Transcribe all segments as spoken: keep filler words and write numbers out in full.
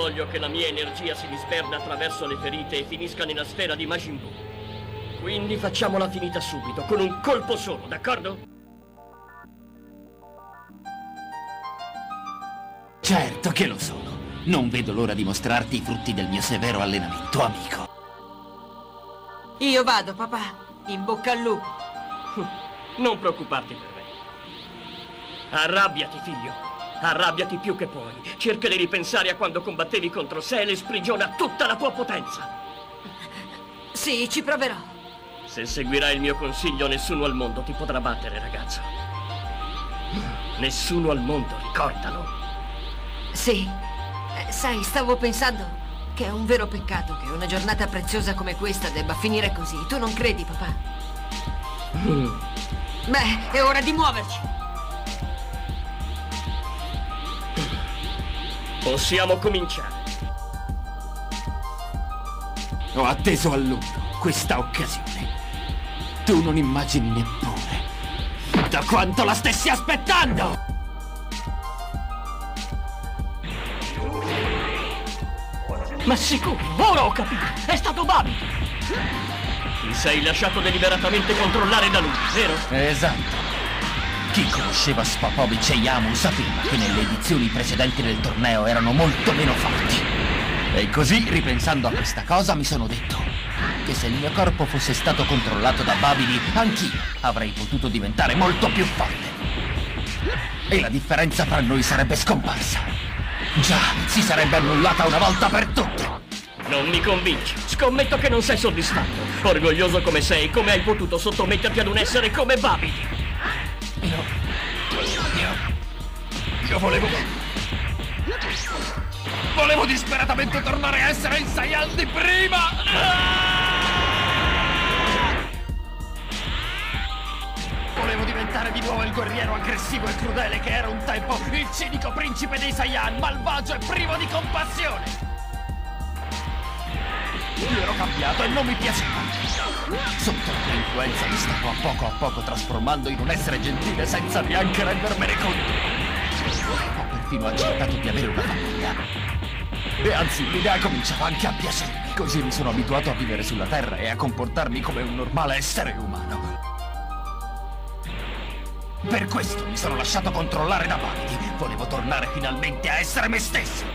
voglio che la mia energia si disperda attraverso le ferite e finisca nella sfera di Majin Buu. Quindi facciamola finita subito, con un colpo solo, d'accordo? Certo che lo sono. Non vedo l'ora di mostrarti i frutti del mio severo allenamento, amico. Io vado, papà. In bocca al lupo. Non preoccuparti per me. Arrabbiati, figlio. Arrabbiati più che puoi. Cerca di ripensare a quando combattevi contro Cell e sprigiona tutta la tua potenza. Sì, ci proverò. Se seguirai il mio consiglio, nessuno al mondo ti potrà battere, ragazzo. Nessuno al mondo, ricordalo. Sì. Eh, sai, stavo pensando che è un vero peccato che una giornata preziosa come questa debba finire così. Tu non credi, papà? Mm. Beh, è ora di muoverci. Possiamo cominciare. Ho atteso a lungo questa occasione. Tu non immagini neppure da quanto la stessi aspettando! Ma sicuro, ora ho capito, è stato Babidi! Ti sei lasciato deliberatamente controllare da lui, vero? Esatto. Chi conosceva Spapovic e Yamu sapeva che nelle edizioni precedenti del torneo erano molto meno forti. E così, ripensando a questa cosa, mi sono detto che se il mio corpo fosse stato controllato da Babidi, anch'io avrei potuto diventare molto più forte. E la differenza tra noi sarebbe scomparsa. Già, si sarebbe annullata una volta per tutte. Non mi convinci. Scommetto che non sei soddisfatto. Orgoglioso come sei, come hai potuto sottometterti ad un essere come Babidi? Io... Io... Io volevo... Volevo disperatamente tornare a essere il Saiyan di prima! Volevo diventare di nuovo il guerriero aggressivo e crudele che era un tempo, il cinico principe dei Saiyan, malvagio e privo di compassione! Io ero cambiato e non mi piaceva. Sotto la mia influenza mi stavo a poco a poco trasformando in un essere gentile senza neanche rendermene conto. Ho perfino accettato di avere una famiglia. E anzi, l'idea cominciava anche a piacermi. Così mi sono abituato a vivere sulla Terra e a comportarmi come un normale essere umano. Per questo mi sono lasciato controllare da Babidi. Volevo tornare finalmente a essere me stesso.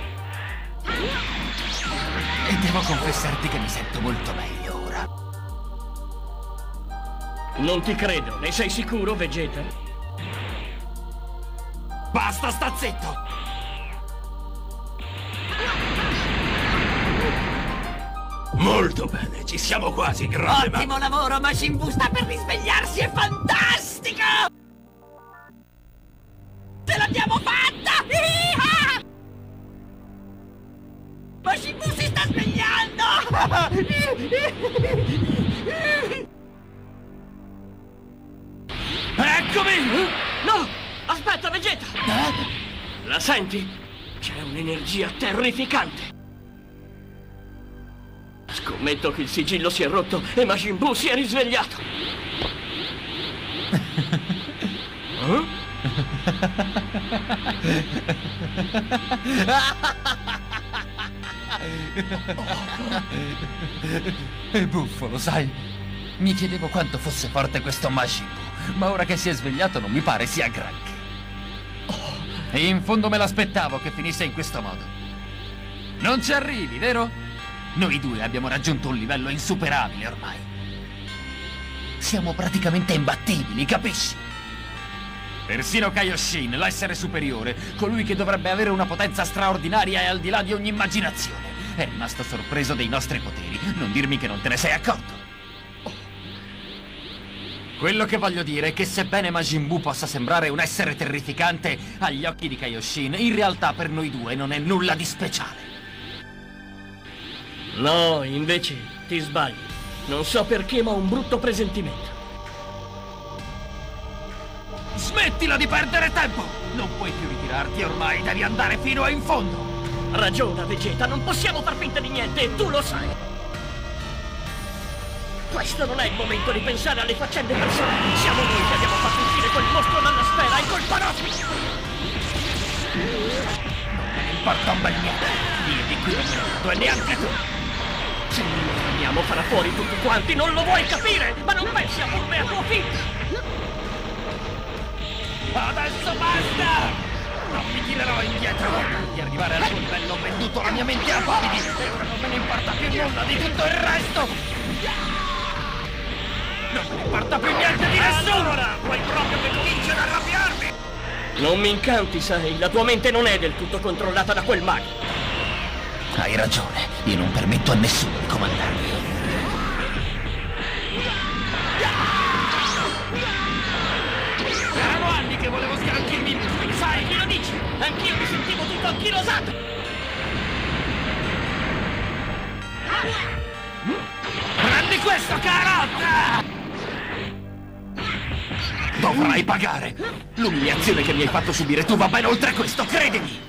E devo confessarti che mi sento molto meglio ora. Non ti credo, ne sei sicuro, Vegeta? Basta, sta zitto! Molto bene, ci siamo quasi, grande. Ottimo lavoro, Majin Buu sta per risvegliarsi, è fantastico! Ce l'abbiamo fatta! Iha! Majin Buu si sta svegliando! Eccomi! No! Aspetta, Vegeta! Eh? La senti? C'è un'energia terrificante! Scommetto che il sigillo si è rotto e Majin Buu si è risvegliato! Eh? È buffo, lo sai? Mi chiedevo quanto fosse forte questo Majin Buu, ma ora che si è svegliato non mi pare sia granché. E in fondo me l'aspettavo che finisse in questo modo. Non ci arrivi, vero? Noi due abbiamo raggiunto un livello insuperabile ormai. Siamo praticamente imbattibili, capisci? Persino Kaioshin, l'essere superiore, colui che dovrebbe avere una potenza straordinaria e al di là di ogni immaginazione, è rimasto sorpreso dei nostri poteri. Non dirmi che non te ne sei accorto. Quello che voglio dire è che sebbene Majin Buu possa sembrare un essere terrificante agli occhi di Kaioshin, in realtà per noi due non è nulla di speciale. No, invece ti sbagli. Non so perché, ma ho un brutto presentimento. Smettila di perdere tempo! Non puoi più ritirarti ormai, devi andare fino a in fondo! Ragiona, Vegeta, non possiamo far finta di niente e tu lo sai! Questo non è il momento di pensare alle faccende personali! Siamo noi che abbiamo fatto uscire quel mostro dalla sfera, è colpa nostra! Non me ne importa un bel niente! Io di qui non me ne vado e neanche tu. Se non lo fermiamo farà fuori tutti quanti, non lo vuoi capire? Ma non pensi a Bulma e a tuo figlio? Adesso basta! Non mi tirerò indietro! Di arrivare al tuo livello ho venduto la mia mente a Babidi e ora non me ne importa più nulla di tutto il resto! Non me ne importa più niente di nessuno! Allora, vuoi proprio che cominci ad arrabbiarmi? Non mi incanti, sai, la tua mente non è del tutto controllata da quel mago. Hai ragione, io non permetto a nessuno di comandarmi. Erano anni che volevo sgranchirmi, sai, chi lo dici? Anch'io mi sentivo tutto anchilosato! Prendi questo, carota! Dovrai pagare! L'umiliazione che mi hai fatto subire tu va ben oltre questo, credimi!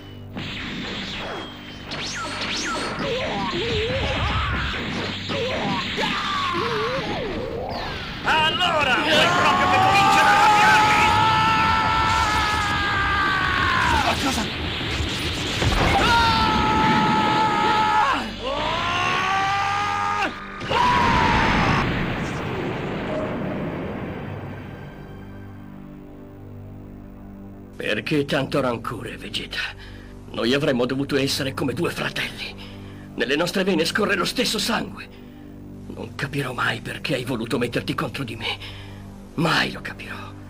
Allora, vuoi proprio che cominci ad arrabbiarmi? Ma cosa? Perché tanto rancore, Vegeta? Noi avremmo dovuto essere come due fratelli. Nelle nostre vene scorre lo stesso sangue. Non capirò mai perché hai voluto metterti contro di me. Mai lo capirò.